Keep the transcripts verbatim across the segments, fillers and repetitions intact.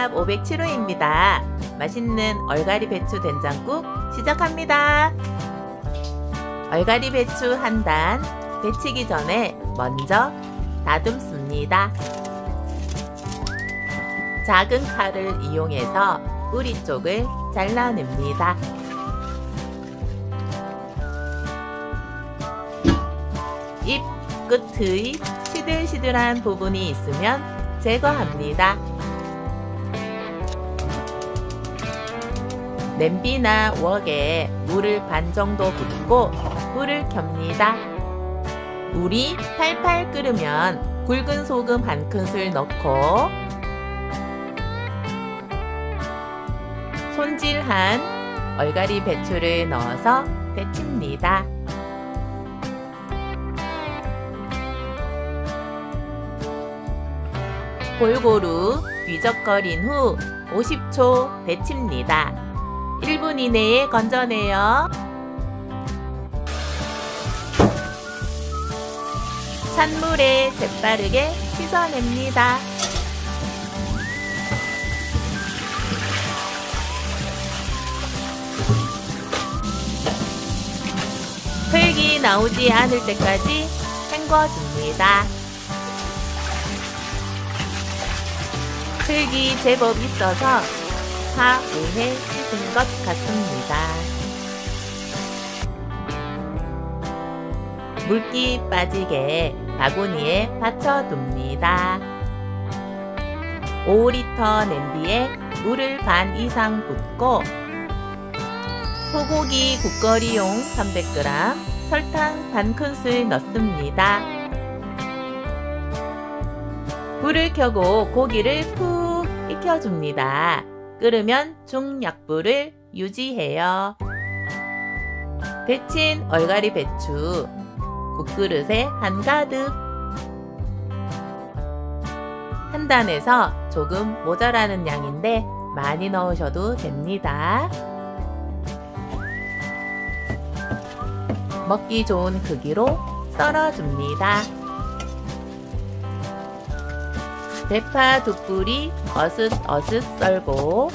밥 오백칠 호입니다. 맛있는 얼갈이 배추 된장국 시작합니다. 얼갈이 배추 한 단 데치기 전에 먼저 다듬습니다. 작은 칼을 이용해서 뿌리 쪽을 잘라냅니다. 잎 끝의 시들시들한 부분이 있으면 제거합니다. 냄비나 웍에 물을 반 정도 붓고 불을 켭니다. 물이 팔팔 끓으면 굵은 소금 한 큰술 넣고 손질한 얼갈이 배추를 넣어서 데칩니다. 골고루 뒤적거린 후 오십 초 데칩니다. 일 분 이내에 건져내요. 찬물에 재빠르게 씻어냅니다. 흙이 나오지 않을 때까지 헹궈줍니다. 흙이 제법 있어서 사, 오 회 씻은 것 같습니다. 물기 빠지게 바구니에 받쳐둡니다. 오 리터 냄비에 물을 반 이상 붓고 소고기 국거리용 삼백 그램, 설탕 반 큰술 넣습니다. 불을 켜고 고기를 푹 익혀줍니다. 끓으면 중약불을 유지해요. 데친 얼갈이 배추 국그릇에 한가득. 한 단에서 조금 모자라는 양인데 많이 넣으셔도 됩니다. 먹기 좋은 크기로 썰어줍니다. 대파 두 뿌리 어슷어슷 썰고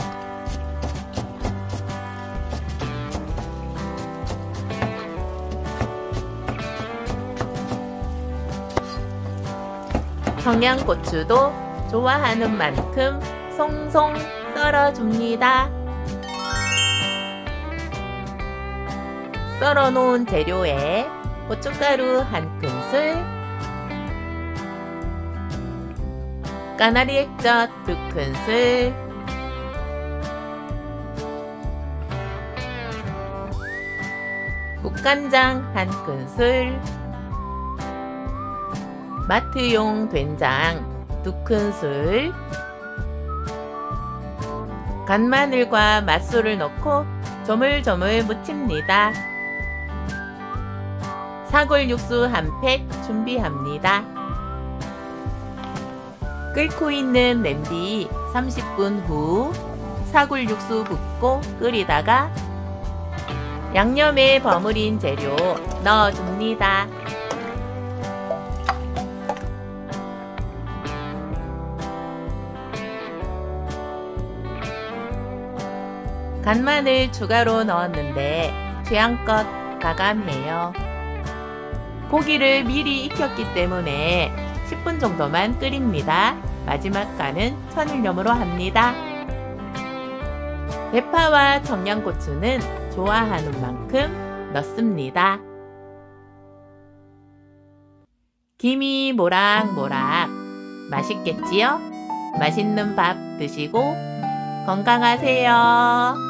청양고추도 좋아하는 만큼 송송 썰어줍니다. 썰어놓은 재료에 고춧가루 한 큰술, 까나리 액젓 두 큰술, 국간장 한 큰술, 마트용 된장 두 큰술, 간마늘과 맛술을 넣고 조물조물 무칩니다. 사골육수 한 팩 준비합니다. 끓고 있는 냄비 삼십 분 후 사골육수 붓고 끓이다가 양념에 버무린 재료 넣어줍니다. 간마늘 추가로 넣었는데 취향껏 가감해요. 고기를 미리 익혔기 때문에 십 분 정도만 끓입니다. 마지막 간은 천일염으로 합니다. 대파와 청양고추는 좋아하는 만큼 넣습니다. 김이 모락모락 맛있겠지요? 맛있는 밥 드시고 건강하세요.